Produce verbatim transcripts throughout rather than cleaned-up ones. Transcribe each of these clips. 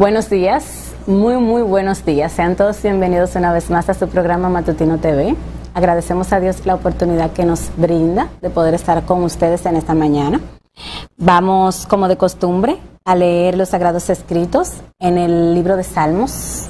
Buenos días, muy muy buenos días. Sean todos bienvenidos una vez más a su programa Matutino T V. Agradecemos a Dios la oportunidad que nos brinda de poder estar con ustedes en esta mañana. Vamos, como de costumbre, a leer los Sagrados Escritos en el libro de Salmos,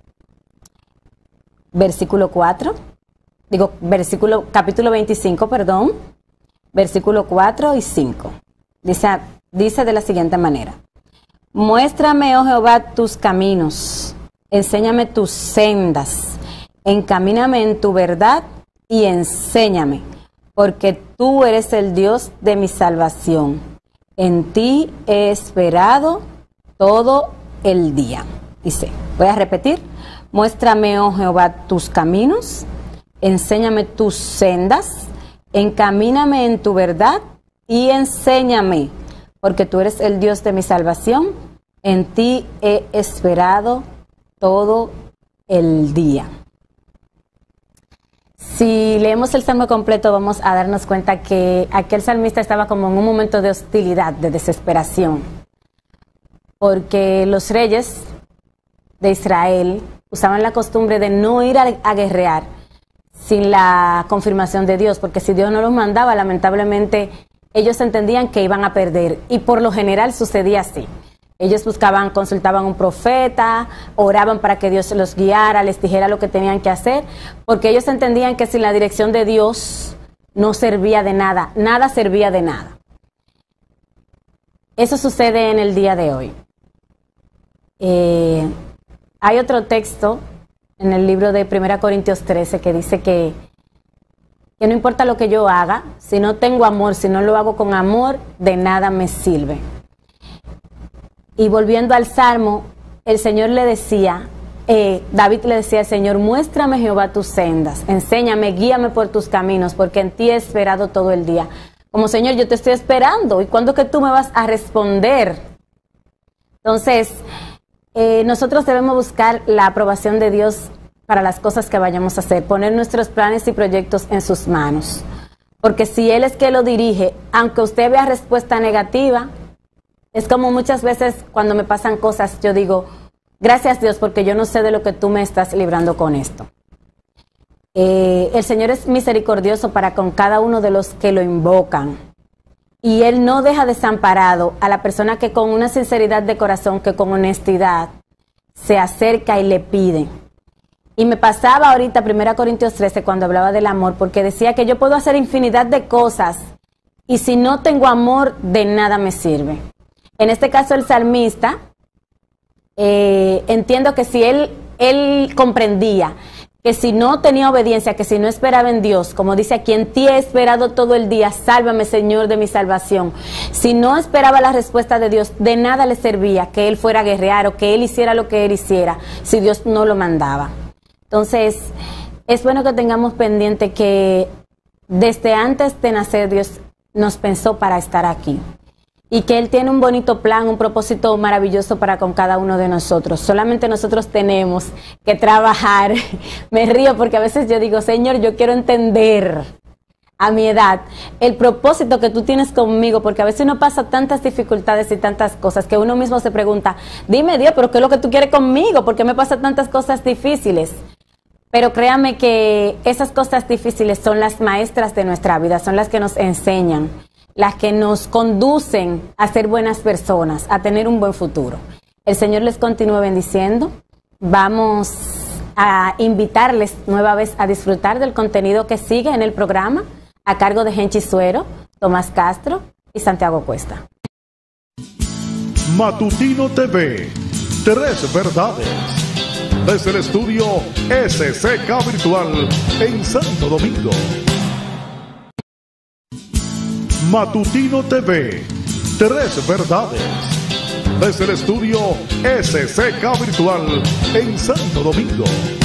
versículo cuatro, digo, versículo, capítulo veinticinco, perdón, versículo cuatro y cinco. Dice, dice de la siguiente manera: muéstrame, oh Jehová, tus caminos, enséñame tus sendas, encamíname en tu verdad y enséñame, porque tú eres el Dios de mi salvación. En ti he esperado todo el día. Dice, voy a repetir: muéstrame, oh Jehová, tus caminos, enséñame tus sendas, encamíname en tu verdad y enséñame, porque tú eres el Dios de mi salvación. En ti he esperado todo el día. Si leemos el salmo completo, vamos a darnos cuenta que aquel salmista estaba como en un momento de hostilidad, de desesperación, porque los reyes de Israel usaban la costumbre de no ir a, a guerrear sin la confirmación de Dios, porque si Dios no los mandaba, lamentablemente ellos entendían que iban a perder, y por lo general sucedía así. Ellos buscaban, consultaban a un profeta, oraban para que Dios los guiara, les dijera lo que tenían que hacer, porque ellos entendían que sin la dirección de Dios no servía de nada, nada servía de nada. Eso sucede en el día de hoy. Eh, hay otro texto en el libro de primera Corintios trece que dice que, que no importa lo que yo haga, si no tengo amor, si no lo hago con amor, de nada me sirve. Y volviendo al Salmo, el Señor le decía, eh, David le decía al Señor: muéstrame, Jehová, tus sendas, enséñame, guíame por tus caminos, porque en ti he esperado todo el día. Como, Señor, yo te estoy esperando, ¿y cuándo que tú me vas a responder? Entonces, eh, nosotros debemos buscar la aprobación de Dios para las cosas que vayamos a hacer, poner nuestros planes y proyectos en sus manos. Porque si Él es que lo dirige, aunque usted vea respuesta negativa, es como muchas veces cuando me pasan cosas, yo digo, gracias Dios, porque yo no sé de lo que tú me estás librando con esto. Eh, el Señor es misericordioso para con cada uno de los que lo invocan. Y Él no deja desamparado a la persona que con una sinceridad de corazón, que con honestidad, se acerca y le pide. Y me pasaba ahorita primera Corintios trece cuando hablaba del amor, porque decía que yo puedo hacer infinidad de cosas y si no tengo amor, de nada me sirve. En este caso el salmista, eh, entiendo que si él, él comprendía que si no tenía obediencia, que si no esperaba en Dios, como dice aquí, en ti he esperado todo el día, sálvame, Señor, de mi salvación. Si no esperaba la respuesta de Dios, de nada le servía que él fuera a guerrear o que él hiciera lo que él hiciera, si Dios no lo mandaba. Entonces, es bueno que tengamos pendiente que desde antes de nacer Dios nos pensó para estar aquí. Y que Él tiene un bonito plan, un propósito maravilloso para con cada uno de nosotros. Solamente nosotros tenemos que trabajar. Me río porque a veces yo digo, Señor, yo quiero entender a mi edad el propósito que tú tienes conmigo, porque a veces uno pasa tantas dificultades y tantas cosas que uno mismo se pregunta, dime Dios, pero ¿qué es lo que tú quieres conmigo? ¿Por qué me pasan tantas cosas difíciles? Pero créame que esas cosas difíciles son las maestras de nuestra vida, son las que nos enseñan, las que nos conducen a ser buenas personas, a tener un buen futuro. El Señor les continúe bendiciendo. Vamos a invitarles nueva vez a disfrutar del contenido que sigue en el programa, a cargo de Genchi Suero, Tomás Castro y Santiago Cuesta. Matutino T V, tres verdades. Desde el estudio S C K Virtual en Santo Domingo. Matutino T V, tres verdades. Desde el estudio S C K Virtual en Santo Domingo.